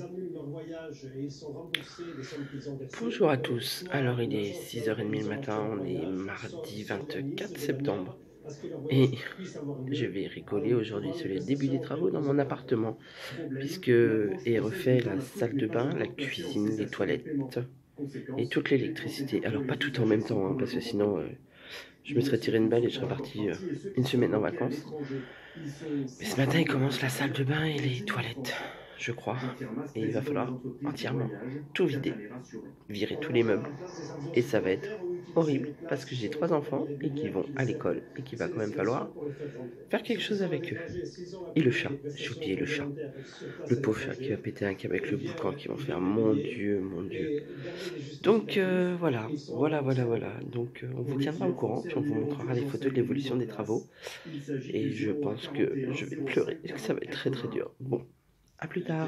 Bonjour à tous, alors il est 6h30 le matin, on est mardi 24 septembre et je vais rigoler aujourd'hui sur le début des travaux dans mon appartement puisque est refait la salle de bain, la cuisine, les toilettes et toute l'électricité. Alors pas tout en même temps hein, parce que sinon je me serais tiré une balle et je serais parti une semaine en vacances. Mais ce matin il commence la salle de bain et les toilettes, je crois, et il va falloir entièrement tout vider, virer tous les meubles, et ça va être horrible parce que j'ai 3 enfants et qui vont à l'école et qu'il va quand même falloir faire quelque chose avec eux. Et le chat, j'ai oublié le chat, le pauvre chat qui va péter un câble avec le boucan qui vont faire mon Dieu, mon Dieu. Donc voilà. Donc on vous tiendra au courant puis on vous montrera les photos de l'évolution des travaux et je pense que je vais pleurer, que ça va être très très dur. Bon, à plus tard.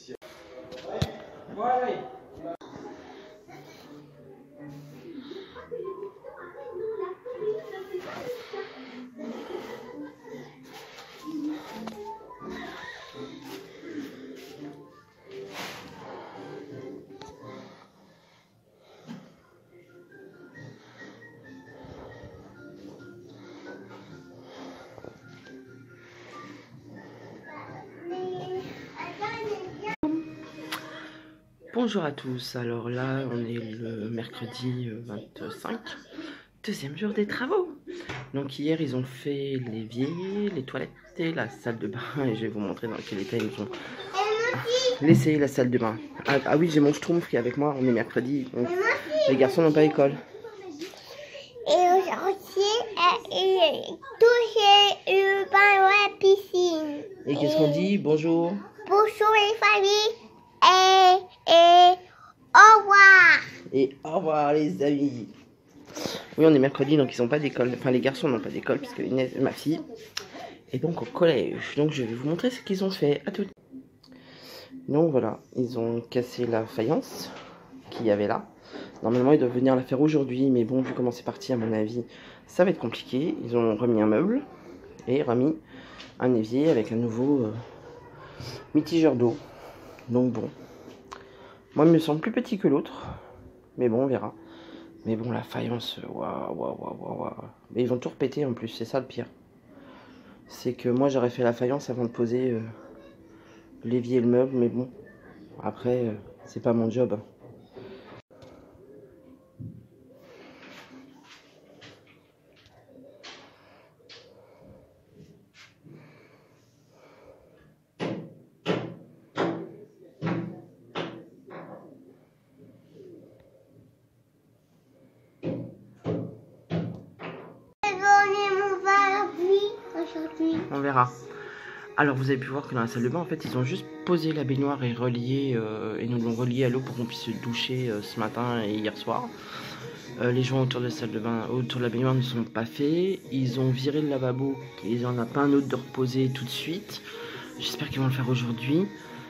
Bonjour à tous, alors là on est le mercredi 25, deuxième jour des travaux. Donc hier ils ont fait l'évier, les toilettes et la salle de bain et je vais vous montrer dans quel état ils ont laissé la salle de bain. Ah oui, j'ai mon schtroumpf qui est avec moi, on est mercredi, donc les garçons n'ont pas école. Et aujourd'hui, toucher le bain à la piscine. Et qu'est-ce qu'on dit? Bonjour. Bonjour les familles et au revoir. Et au revoir les amis. Oui, on est mercredi, donc ils n'ont pas d'école. Enfin, les garçons n'ont pas d'école, puisque Inès, ma fille, est donc au collège. Donc, je vais vous montrer ce qu'ils ont fait. À tout. Donc, voilà. Ils ont cassé la faïence qu'il y avait là. Normalement, ils doivent venir la faire aujourd'hui. Mais bon, vu comment c'est parti, à mon avis, ça va être compliqué. Ils ont remis un meuble et remis un évier avec un nouveau mitigeur d'eau. Donc, bon. Moi, il me semble plus petit que l'autre. Mais bon, on verra. Mais bon, la faïence, waouh. Mais ils vont tout repéter en plus, c'est ça le pire. C'est que moi, j'aurais fait la faïence avant de poser l'évier et le meuble, mais bon. Après, c'est pas mon job. On verra. Alors vous avez pu voir que dans la salle de bain en fait ils ont juste posé la baignoire et relié et nous l'ont relié à l'eau pour qu'on puisse se doucher ce matin et hier soir. Les joints autour de la salle de bain, autour de la baignoire ne sont pas faits. Ils ont viré le lavabo et il n'y en a pas un autre de reposer tout de suite. J'espère qu'ils vont le faire aujourd'hui.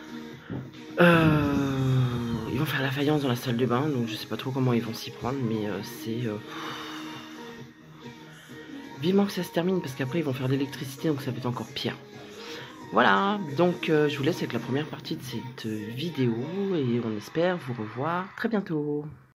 Ils vont faire la faïence dans la salle de bain, donc je sais pas trop comment ils vont s'y prendre, mais c'est vivement que ça se termine parce qu'après ils vont faire de l'électricité donc ça va être encore pire. Voilà, donc je vous laisse avec la première partie de cette vidéo et on espère vous revoir très bientôt.